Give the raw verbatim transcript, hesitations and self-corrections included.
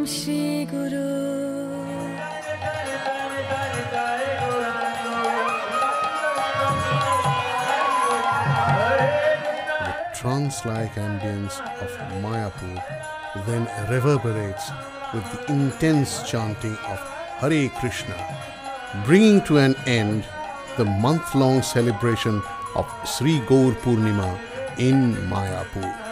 방식으로 trance-like ambience of Mayapur then reverberates with the intense chanting of Hare Krishna, bringing to an end the month-long celebration of Sri Gaur Purnima in Mayapur.